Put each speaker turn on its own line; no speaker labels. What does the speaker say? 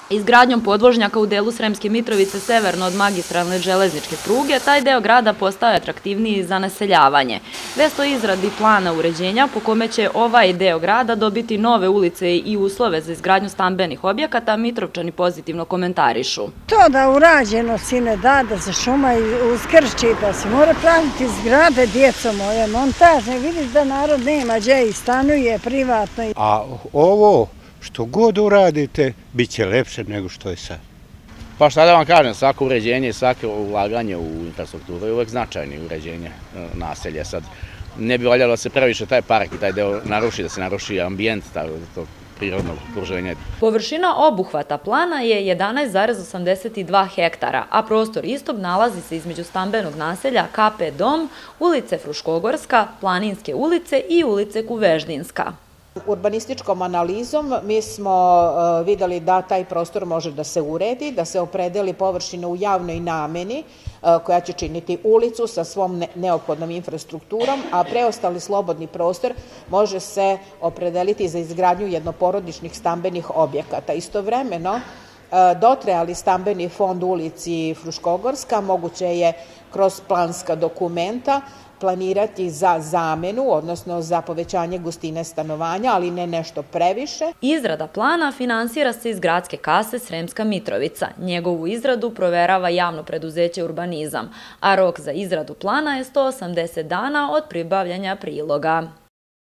Izgradnjom podvožnjaka u delu Sremske Mitrovice severno od magistralne železničke pruge, taj deo grada postao je atraktivniji za naseljavanje. Vest o izradi plana uređenja po kome će ovaj deo grada dobiti nove ulice i uslove za izgradnju stambenih objekata, Mitrovčani pozitivno komentarišu.
To da urađeno sine da se šuma uskrči, da se mora praviti zgrade, djeco moje, montažne, vidiš da narod nema gdje i stanuje privatno.
A ovo što god uradite, bit će lepše nego što je sad.
Pa šta da vam kažem, svako uređenje, svako ulaganje u infrastrukturu je uvek značajno uređenje naselja. Sad ne bi valjalo da se previše taj park i taj deo naruši, da se naruši ambijent tog prirodnog okruženja.
Površina obuhvata plana je 11,82 hektara, a prostor istog nalazi se između stambenog naselja KP Dom, ulice Fruškogorska, Planinske ulice i ulice Kuveždinska.
Urbanističkom analizom mi smo videli da taj prostor može da se uredi, da se opredeli površina u javnoj nameni koja će činiti ulicu sa svom neophodnom infrastrukturom, a preostali slobodni prostor može se opredeliti za izgradnju jednoporodičnih stambenih objekata. Istovremeno, dotrajali stambeni fond u ulici Fruškogorska moguće je kroz planska dokumenta planirati za zamenu, odnosno za povećanje gustine stanovanja, ali ne nešto previše.
Izrada plana finansira se iz gradske kase Sremska Mitrovica. Njegovu izradu proverava javno preduzeće Urbanizam, a rok za izradu plana je 180 dana od pribavljanja priloga.